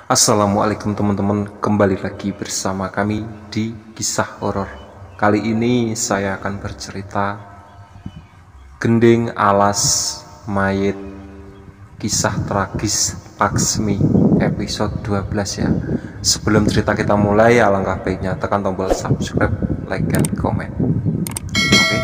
Assalamualaikum teman-teman, kembali lagi bersama kami di Kisah Horor. Kali ini saya akan bercerita Gending Alas Mayit, kisah tragis Laksmi episode 12 ya. Sebelum cerita kita mulai, alangkah baiknya tekan tombol subscribe, like, dan komen. Oke.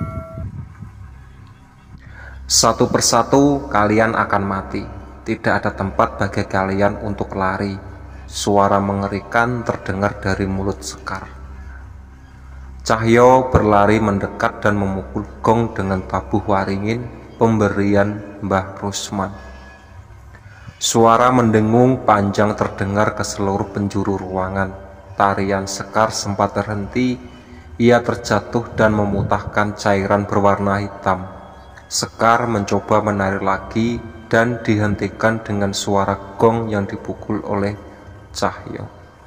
Satu persatu kalian akan mati. Tidak ada tempat bagi kalian untuk lari. Suara mengerikan terdengar dari mulut Sekar. Cahyo berlari mendekat dan memukul gong dengan tabuh waringin pemberian Mbah Rusman. Suara mendengung panjang terdengar ke seluruh penjuru ruangan. Tarian Sekar sempat terhenti. Ia terjatuh dan memutahkan cairan berwarna hitam. Sekar mencoba menari lagi dan dihentikan dengan suara gong yang dipukul oleh Cahyo.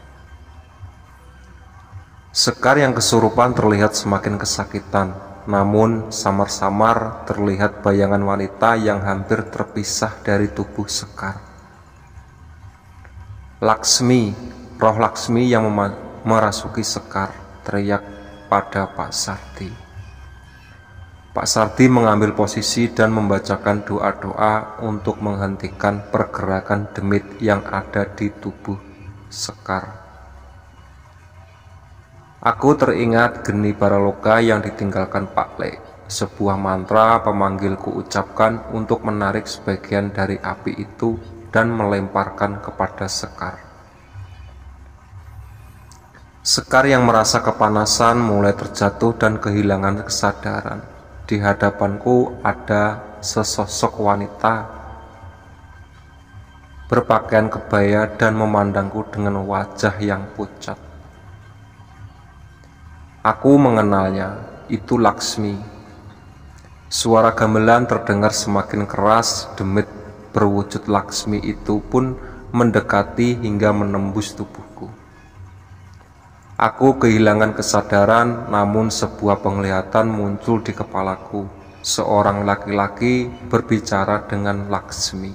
Sekar yang kesurupan terlihat semakin kesakitan, namun samar-samar terlihat bayangan wanita yang hampir terpisah dari tubuh Sekar. Laksmi, roh Laksmi yang merasuki Sekar, teriak pada Pak Sardi. Pak Sardi mengambil posisi dan membacakan doa-doa untuk menghentikan pergerakan demit yang ada di tubuh Sekar. Aku teringat geni Baraloka yang ditinggalkan Pak Le. Sebuah mantra pemanggil kuucapkan untuk menarik sebagian dari api itu dan melemparkan kepada Sekar. Sekar yang merasa kepanasan mulai terjatuh dan kehilangan kesadaran. Di hadapanku ada sesosok wanita berpakaian kebaya dan memandangku dengan wajah yang pucat. Aku mengenalnya, itu Laksmi. Suara gamelan terdengar semakin keras, demit berwujud Laksmi itu pun mendekati hingga menembus tubuhku. Aku kehilangan kesadaran, namun sebuah penglihatan muncul di kepalaku. Seorang laki-laki berbicara dengan Laksmi.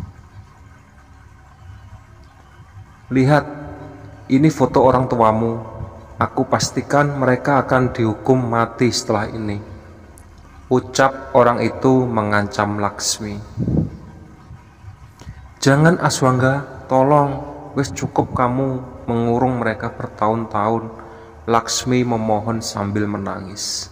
Lihat, ini foto orang tuamu. Aku pastikan mereka akan dihukum mati setelah ini. Ucap orang itu mengancam Laksmi. Jangan Aswangga, tolong. Wes cukup kamu mengurung mereka bertahun-tahun. Laksmi memohon sambil menangis.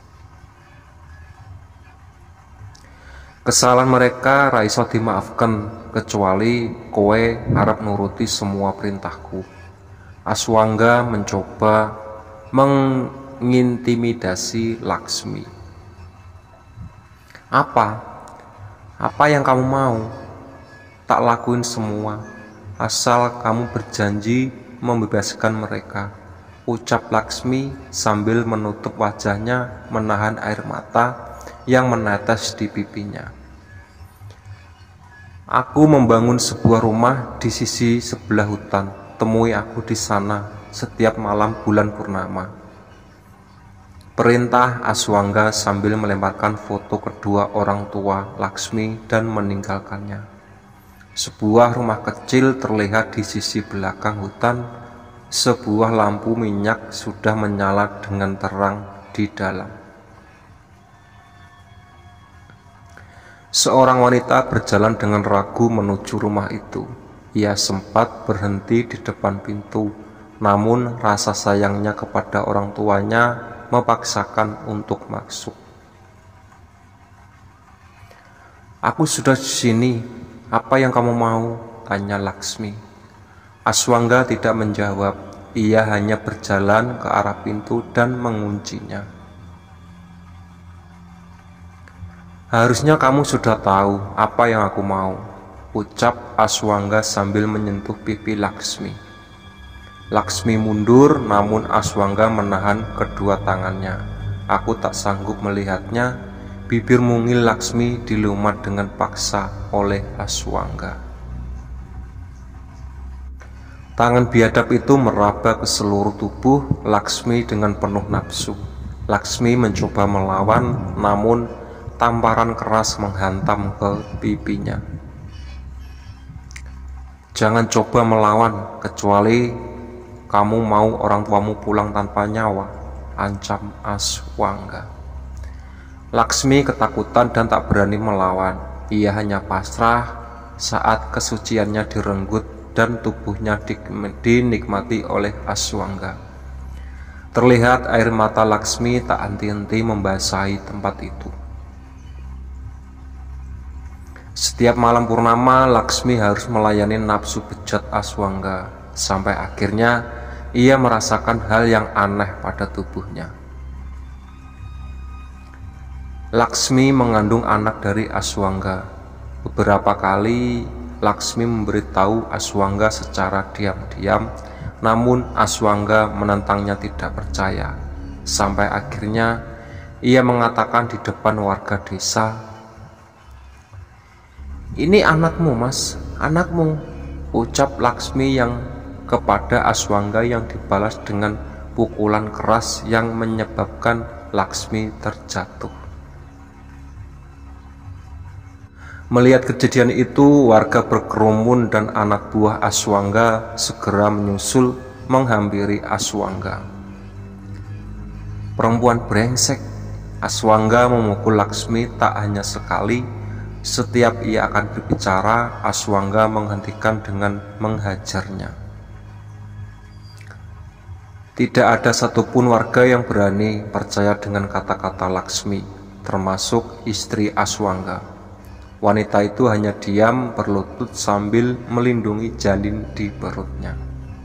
Kesalahan mereka raiso dimaafkan, kecuali kowe harap nuruti semua perintahku. Aswangga mencoba mengintimidasi Laksmi. Apa yang kamu mau? Tak lakuin semua, asal kamu berjanji membebaskan mereka, ucap Laksmi sambil menutup wajahnya, menahan air mata yang menetes di pipinya. Aku membangun sebuah rumah di sisi sebelah hutan. Temui aku di sana setiap malam bulan purnama. Perintah Aswangga sambil melemparkan foto kedua orang tua Laksmi dan meninggalkannya. Sebuah rumah kecil terlihat di sisi belakang hutan. Sebuah lampu minyak sudah menyala dengan terang di dalam. Seorang wanita berjalan dengan ragu menuju rumah itu. Ia sempat berhenti di depan pintu, namun rasa sayangnya kepada orang tuanya memaksakan untuk masuk. Aku sudah di sini. Apa yang kamu mau? Tanya Laksmi. Aswangga tidak menjawab. Ia hanya berjalan ke arah pintu dan menguncinya. Harusnya kamu sudah tahu apa yang aku mau, ucap Aswangga sambil menyentuh pipi Laksmi. Laksmi mundur, namun Aswangga menahan kedua tangannya. Aku tak sanggup melihatnya. Bibir mungil Laksmi dilumat dengan paksa oleh Aswangga. Tangan biadab itu meraba ke seluruh tubuh Laksmi dengan penuh nafsu. Laksmi mencoba melawan, namun tamparan keras menghantam ke pipinya. Jangan coba melawan kecuali kamu mau orang tuamu pulang tanpa nyawa, ancam Aswangga. Laksmi ketakutan dan tak berani melawan. Ia hanya pasrah saat kesuciannya direnggut dan tubuhnya dinikmati oleh Aswangga. Terlihat air mata Laksmi tak henti-henti membasahi tempat itu. Setiap malam purnama, Laksmi harus melayani nafsu bejat Aswangga, sampai akhirnya ia merasakan hal yang aneh pada tubuhnya. Laksmi mengandung anak dari Aswangga. Beberapa kali Laksmi memberitahu Aswangga secara diam-diam, namun Aswangga menentangnya tidak percaya. Sampai akhirnya ia mengatakan di depan warga desa, "Ini anakmu, Mas, anakmu," ucap Laksmi yang kepada Aswangga, yang dibalas dengan pukulan keras yang menyebabkan Laksmi terjatuh. Melihat kejadian itu, warga berkerumun dan anak buah Aswangga segera menyusul menghampiri Aswangga. "Perempuan brengsek!" Aswangga memukul Laksmi tak hanya sekali. Setiap ia akan berbicara, Aswangga menghentikan dengan menghajarnya. Tidak ada satupun warga yang berani percaya dengan kata-kata Laksmi, termasuk istri Aswangga. Wanita itu hanya diam berlutut sambil melindungi janin di perutnya.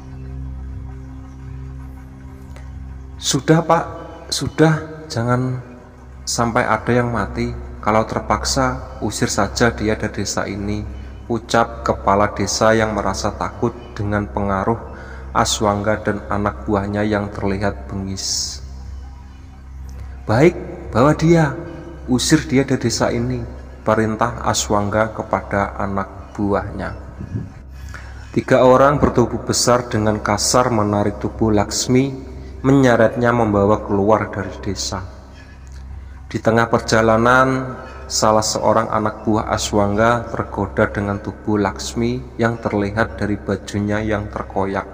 "Sudah, Pak, sudah, jangan sampai ada yang mati. Kalau terpaksa, usir saja dia dari desa ini," ucap kepala desa yang merasa takut dengan pengaruh Aswangga dan anak buahnya yang terlihat bengis. "Baik, bawa dia, usir dia dari desa ini," perintah Aswangga kepada anak buahnya. 3 orang bertubuh besar dengan kasar menarik tubuh Laksmi, menyeretnya membawa keluar dari desa. Di tengah perjalanan, salah seorang anak buah Aswangga tergoda dengan tubuh Laksmi yang terlihat dari bajunya yang terkoyak.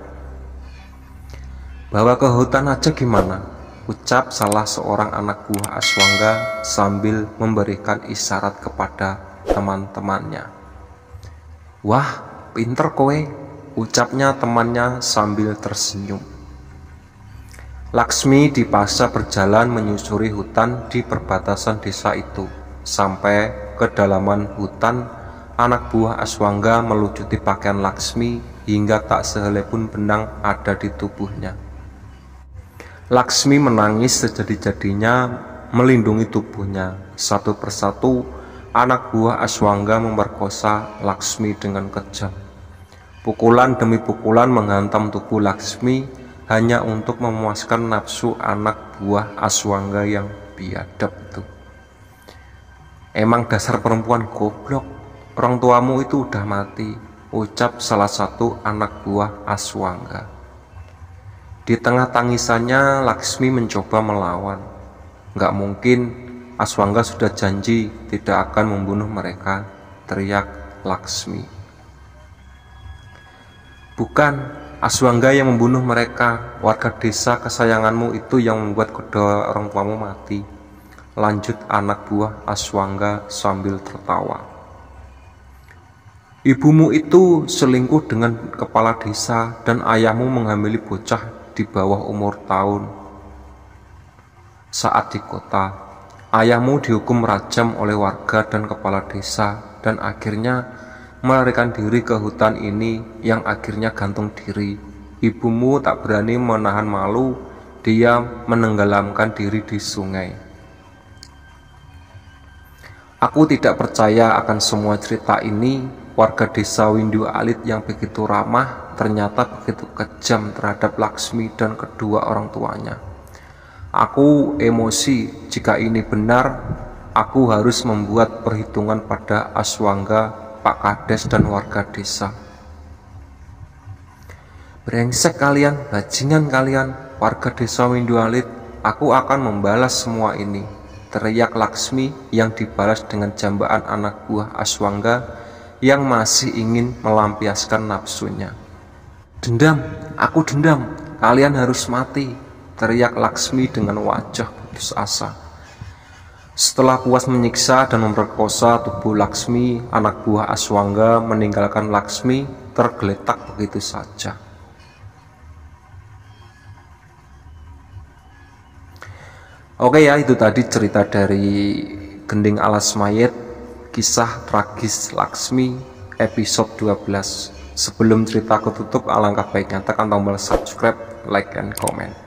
"Bawa ke hutan aja gimana?" ucap salah seorang anak buah Aswangga sambil memberikan isyarat kepada teman-temannya. "Wah, pinter kowe," ucapnya temannya sambil tersenyum. Laksmi dipaksa berjalan menyusuri hutan di perbatasan desa itu. Sampai kedalaman hutan, anak buah Aswangga melucuti pakaian Laksmi hingga tak sehelai pun benang ada di tubuhnya. Laksmi menangis sejadi-jadinya melindungi tubuhnya. Satu persatu anak buah Aswangga memperkosa Laksmi dengan kejam. Pukulan demi pukulan menghantam tubuh Laksmi hanya untuk memuaskan nafsu anak buah Aswangga yang biadab itu. "Emang dasar perempuan goblok, orang tuamu itu udah mati," ucap salah satu anak buah Aswangga. Di tengah tangisannya, Laksmi mencoba melawan. "Gak mungkin, Aswangga sudah janji tidak akan membunuh mereka," teriak Laksmi. "Bukan, Aswangga yang membunuh mereka. Warga desa kesayanganmu itu yang membuat kedua orang tuamu mati," lanjut anak buah Aswangga sambil tertawa. "Ibumu itu selingkuh dengan kepala desa dan ayahmu menghamili bocah di bawah umur tahun. Saat di kota, ayahmu dihukum rajam oleh warga dan kepala desa dan akhirnya melarikan diri ke hutan ini yang akhirnya gantung diri. Ibumu tak berani menahan malu, dia menenggelamkan diri di sungai. Aku tidak percaya akan semua cerita ini. Warga desa Windu Alit yang begitu ramah ternyata begitu kejam terhadap Laksmi dan kedua orang tuanya. Aku emosi. Jika ini benar, aku harus membuat perhitungan pada Aswangga, Pak Kades, dan warga desa." "Brengsek kalian, bajingan kalian, warga desa Windu Alit, aku akan membalas semua ini," teriak Laksmi yang dibalas dengan jambaan anak buah Aswangga yang masih ingin melampiaskan nafsunya. "Dendam, aku dendam, kalian harus mati," teriak Laksmi dengan wajah putus asa. Setelah puas menyiksa dan memperkosa tubuh Laksmi, anak buah Aswangga meninggalkan Laksmi tergeletak begitu saja. Oke ya, itu tadi cerita dari Gending Alas Mayit, kisah tragis Laksmi episode 12. Sebelum cerita aku tutup, alangkah baiknya tekan tombol subscribe, like, and comment.